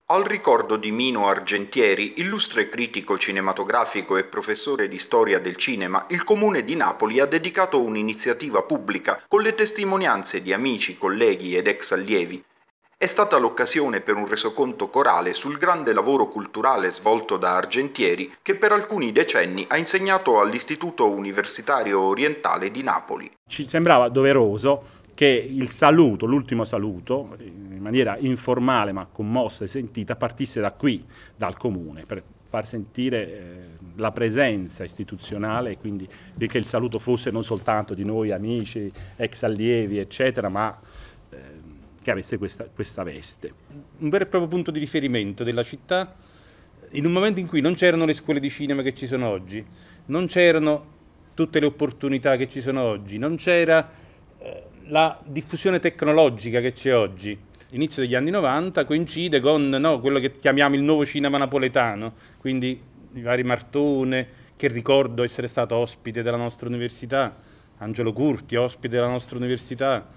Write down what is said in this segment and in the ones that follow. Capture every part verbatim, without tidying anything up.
Al ricordo di Mino Argentieri, illustre critico cinematografico e professore di storia del cinema, il Comune di Napoli ha dedicato un'iniziativa pubblica con le testimonianze di amici, colleghi ed ex allievi. È stata l'occasione per un resoconto corale sul grande lavoro culturale svolto da Argentieri, che per alcuni decenni ha insegnato all'Istituto Universitario Orientale di Napoli. Ci sembrava doveroso che il saluto, l'ultimo saluto, in maniera informale ma commossa e sentita, partisse da qui, dal Comune, per far sentire eh, la presenza istituzionale e quindi che il saluto fosse non soltanto di noi amici, ex allievi, eccetera, ma eh, che avesse questa, questa veste. Un vero e proprio punto di riferimento della città, in un momento in cui non c'erano le scuole di cinema che ci sono oggi, non c'erano tutte le opportunità che ci sono oggi, non c'era la diffusione tecnologica che c'è oggi. L'inizio degli anni novanta coincide con no, quello che chiamiamo il nuovo cinema napoletano, quindi i vari Martone, che ricordo essere stato ospite della nostra università, Angelo Curti, ospite della nostra università,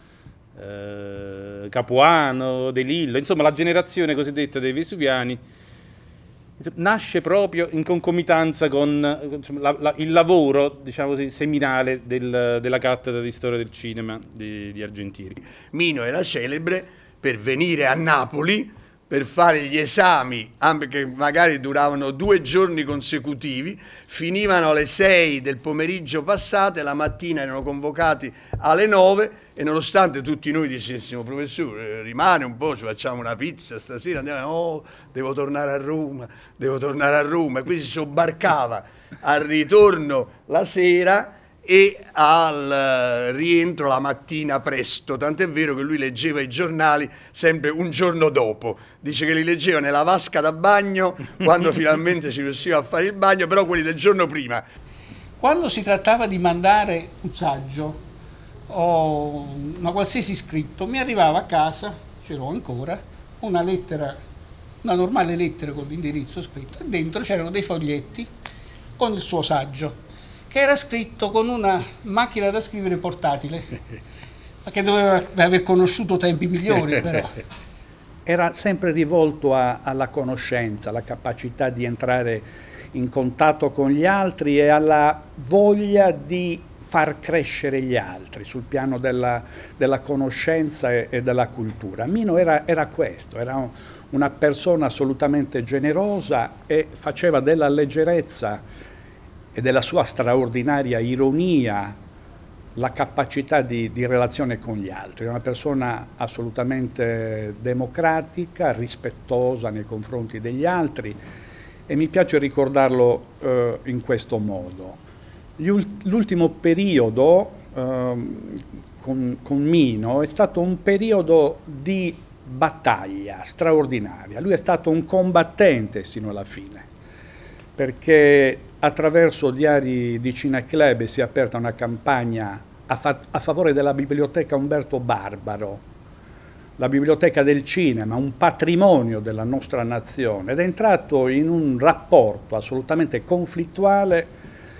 eh, Capuano, De Lillo, insomma la generazione cosiddetta dei vesuviani, nasce proprio in concomitanza con insomma, la, la, il lavoro, diciamo così, seminale del, della cattedra di storia del cinema di, di Argentieri. Mino era celebre per venire a Napoli per fare gli esami, che magari duravano due giorni consecutivi, finivano alle sei del pomeriggio passate, la mattina erano convocati alle nove e nonostante tutti noi dicessimo professore rimane un po', ci facciamo una pizza stasera, andiamo, oh devo tornare a Roma, devo tornare a Roma, e qui si sobbarcava al ritorno la sera e al rientro la mattina presto, tant'è vero che lui leggeva i giornali sempre un giorno dopo, dice che li leggeva nella vasca da bagno quando finalmente ci riusciva a fare il bagno, però quelli del giorno prima. Quando si trattava di mandare un saggio o una qualsiasi scritto, mi arrivava a casa, ce l'ho ancora, una lettera, una normale lettera con l'indirizzo scritto, e dentro c'erano dei foglietti con il suo saggio, che era scritto con una macchina da scrivere portatile, ma che doveva aver conosciuto tempi migliori però. Era sempre rivolto a, alla conoscenza, alla capacità di entrare in contatto con gli altri e alla voglia di far crescere gli altri sul piano della, della conoscenza e, e della cultura. Mino era, era questo, era un, una persona assolutamente generosa e faceva della leggerezza e della sua straordinaria ironia la capacità di, di relazione con gli altri. È una persona assolutamente democratica, rispettosa nei confronti degli altri, e mi piace ricordarlo eh, in questo modo. L'ultimo periodo eh, con, con Mino è stato un periodo di battaglia straordinaria. Lui è stato un combattente sino alla fine, perché attraverso Diari di Cineclub si è aperta una campagna a, fa a favore della biblioteca Umberto Barbaro, la biblioteca del cinema, un patrimonio della nostra nazione, ed è entrato in un rapporto assolutamente conflittuale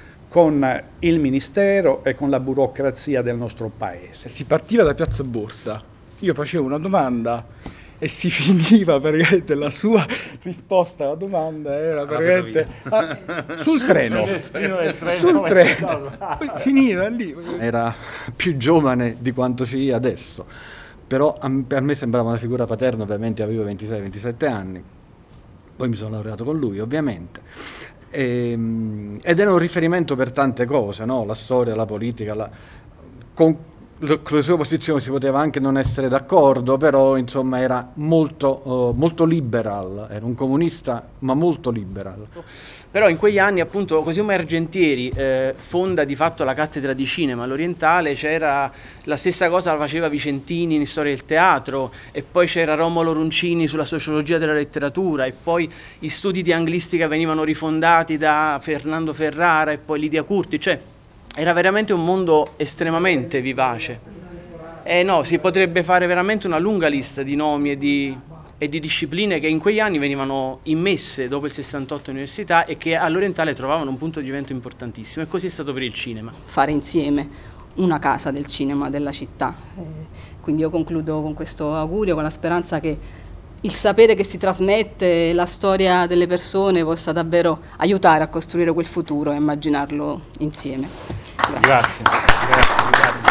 con il Ministero e con la burocrazia del nostro paese. Si partiva da Piazza Borsa, io facevo una domanda e si finiva praticamente, la sua risposta alla domanda era praticamente ah, sul treno, sul treno, finiva lì. Era più giovane di quanto sia adesso, però a me sembrava una figura paterna, ovviamente avevo ventisei ventisette anni, poi mi sono laureato con lui ovviamente, e, ed era un riferimento per tante cose, no? La storia, la politica, la, con, con le sue posizioni si poteva anche non essere d'accordo, però insomma era molto, uh, molto liberal, era un comunista ma molto liberal. Però in quegli anni, appunto, così come Argentieri eh, fonda di fatto la cattedra di cinema all'Orientale, c'era la stessa cosa la faceva Vicentini in storia del teatro, e poi c'era Romolo Roncini sulla sociologia della letteratura, e poi gli studi di anglistica venivano rifondati da Fernando Ferrara e poi Lidia Curti, cioè era veramente un mondo estremamente vivace. E no, si potrebbe fare veramente una lunga lista di nomi e di, e di discipline che in quegli anni venivano immesse dopo il sessantotto all'università e che all'Orientale trovavano un punto di vento importantissimo, e così è stato per il cinema. Fare insieme una casa del cinema della città. Eh, quindi io concludo con questo augurio, con la speranza che il sapere che si trasmette, la storia delle persone possa davvero aiutare a costruire quel futuro e immaginarlo insieme. Grazie. Grazie. Grazie. Grazie.